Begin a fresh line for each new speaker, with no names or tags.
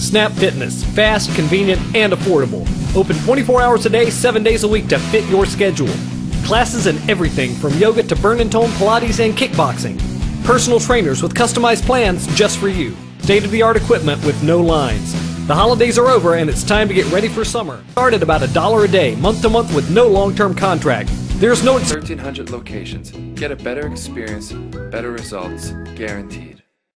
Snap Fitness, fast, convenient, and affordable. Open 24 hours a day, 7 days a week to fit your schedule. Classes in everything from yoga to burn and tone, Pilates, and kickboxing. Personal trainers with customized plans just for you. State-of-the-art equipment with no lines. The holidays are over and it's time to get ready for summer. Start at about $1 a day, month to month with no long-term contract. There's no
1,300 locations. Get a better experience, better results, guaranteed.